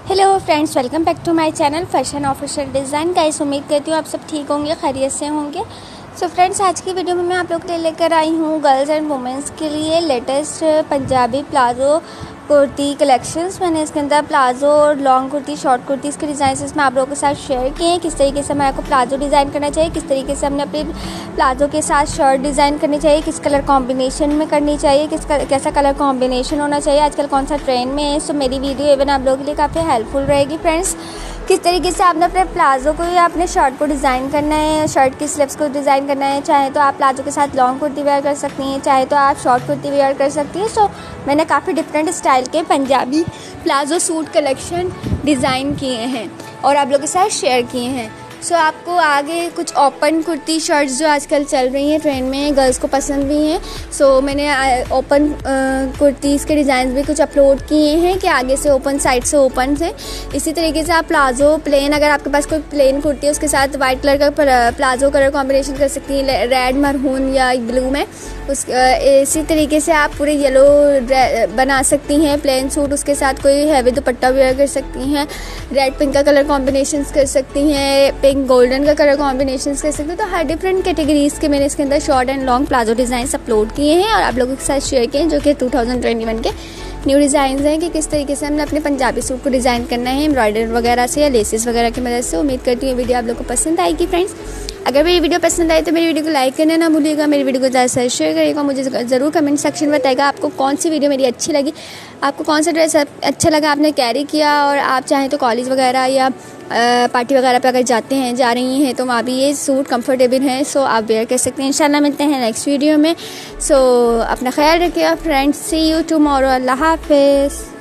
Hello friends, welcome back to my channel fashion official design. Guys, उम्मीद करती हूँ आप सब ठीक होंगे, खैरियत से होंगे। सो फ्रेंड्स, आज की वीडियो में मैं आप लोग के लिए लेकर आई हूँ गर्ल्स एंड वुमेंस के लिए latest Punjabi palazzo kurti collections. मैंने इसके अंदर प्लाजो और लॉन्ग कुर्ती, शॉर्ट कुर्ती के डिज़ाइन इसमें आप लोगों के साथ शेयर किए हैं। किस तरीके से हमारे को प्लाजो डिज़ाइन करना चाहिए, किस तरीके से हमने अपने प्लाजो के साथ शर्ट डिज़ाइन करनी चाहिए, किस कलर कॉम्बिनेशन में करनी चाहिए, कैसा कलर कॉम्बिनेशन होना चाहिए, आजकल कौन सा ट्रेंड में है। सो मेरी वीडियो इवन आप लोगों के लिए काफ़ी हेल्पफुल रहेगी फ्रेंड्स। किस तरीके से आपने अपने प्लाजो को या अपने शर्ट को डिज़ाइन करना है, शर्ट की स्लीव्स को डिज़ाइन करना है। चाहे तो आप प्लाजो के साथ लॉन्ग कुर्ती वेयर कर सकती हैं, चाहे तो आप शॉर्ट कुर्ती वेयर कर सकती हैं। सो मैंने काफ़ी डिफरेंट स्टाइल के Punjabi palazzo suit collection design किए हैं और आप लोगों के साथ शेयर किए हैं। सो आपको आगे कुछ ओपन कुर्ती शर्ट्स जो आजकल चल रही हैं, ट्रेंड में, गर्ल्स को पसंद भी हैं। सो मैंने ओपन कुर्तीज़ के डिज़ाइन भी कुछ अपलोड किए हैं कि आगे से ओपन, साइड से ओपन से। इसी तरीके से आप प्लाजो प्लेन, अगर आपके पास कोई प्लेन कुर्ती है उसके साथ वाइट कलर का प्लाजो कलर कॉम्बिनेशन कर सकती हैं, रेड, मरून या ब्लू में। इसी तरीके से आप पूरे येलो बना सकती हैं प्लेन सूट, उसके साथ कोई हैवी दुपट्टा वेयर कर सकती हैं। रेड पिंक का कलर कॉम्बिनेशन कर सकती हैं, पिंक गोल्डन का कलर कॉम्बिनेशन कर सकते हैं। तो हर डिफरेंट कैटेगरीज़ के मैंने इसके अंदर short and long palazzo design upload किए हैं और आप लोगों के साथ शेयर किए हैं, जो कि 2021 के न्यू डिज़ाइन हैं कि किस तरीके से हमने अपने पंजाबी सूट को डिज़ाइन करना है एम्ब्रॉयडरी वगैरह से या लेसेस वगैरह की मदद से। उम्मीद करती हूँ वीडियो आप लोग को पसंद आएगी फ्रेंड्स। अगर मेरी वीडियो पसंद आए तो मेरी वीडियो को लाइक करना ना भूलिएगा, मेरी वीडियो को ज़्यादा से शेयर करिएगा, मुझे ज़रूर कमेंट सेक्शन में बताइएगा आपको कौन सी वीडियो मेरी अच्छी लगी, आपको कौन सा ड्रेस अच्छा लगा, आपने कैरी किया। और आप चाहें तो कॉलेज वगैरह या पार्टी वगैरह पे अगर जा रही हैं तो वहाँ भी ये सूट कंफर्टेबल हैं। सो आप वेयर कर सकते हैं। इंशाल्लाह मिलते हैं नेक्स्ट वीडियो में। सो अपना ख्याल रखिएगा फ्रेंड्स। See you tomorrow. अल्लाह हाफिज़।